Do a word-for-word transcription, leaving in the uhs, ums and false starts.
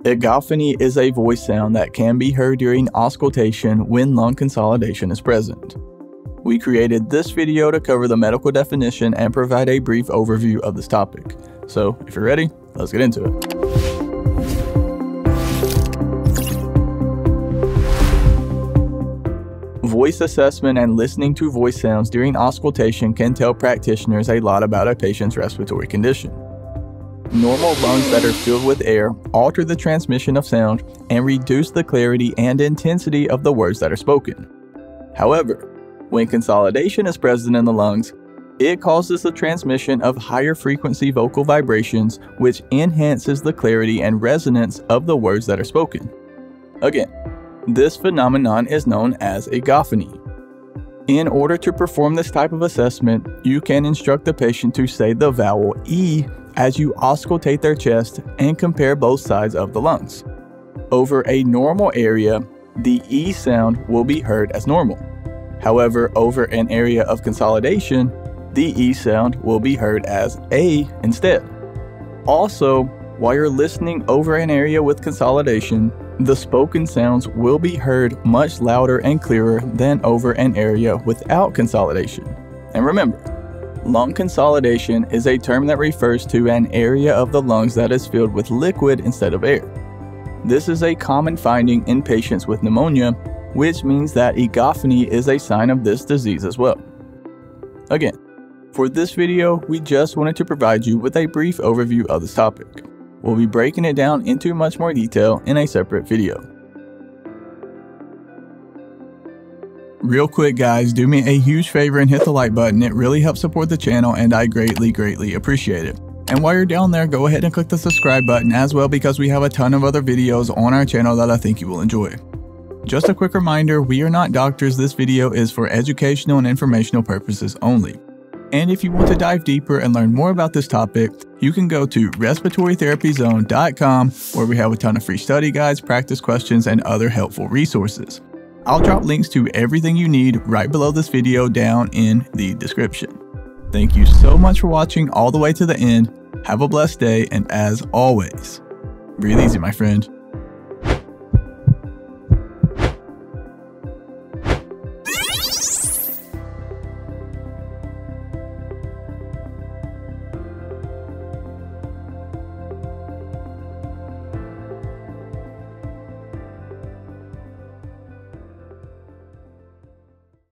Egophony is a voice sound that can be heard during auscultation when lung consolidation is present. We created this video to cover the medical definition and provide a brief overview of this topic. So, if you're ready, let's get into it. Voice assessment and listening to voice sounds during auscultation can tell practitioners a lot about a patient's respiratory condition. Normal lungs that are filled with air alter the transmission of sound and reduce the clarity and intensity of the words that are spoken. However, when consolidation is present in the lungs, it causes the transmission of higher frequency vocal vibrations, which enhances the clarity and resonance of the words that are spoken. Again, this phenomenon is known as egophony. In order to perform this type of assessment, you can instruct the patient to say the vowel E as you auscultate their chest and compare both sides of the lungs. Over a normal area, the E sound will be heard as normal. However, over an area of consolidation, the E sound will be heard as A instead. Also, while you're listening over an area with consolidation, the spoken sounds will be heard much louder and clearer than over an area without consolidation. And remember, lung consolidation is a term that refers to an area of the lungs that is filled with liquid instead of air. This is a common finding in patients with pneumonia, which means that egophony is a sign of this disease as well. Again, for this video, we just wanted to provide you with a brief overview of this topic. We'll be breaking it down into much more detail in a separate video. Real quick guys, do me a huge favor and hit the like button. It really helps support the channel and I greatly, greatly appreciate it. And while you're down there, go ahead and click the subscribe button as well because we have a ton of other videos on our channel that I think you will enjoy. Just a quick reminder, we are not doctors. This video is for educational and informational purposes only. And if you want to dive deeper and learn more about this topic, you can go to respiratory therapy zone dot com where we have a ton of free study guides, practice questions, and other helpful resources. I'll drop links to everything you need right below this video down in the description. Thank you so much for watching all the way to the end. Have a blessed day, and as always, breathe easy, my friend.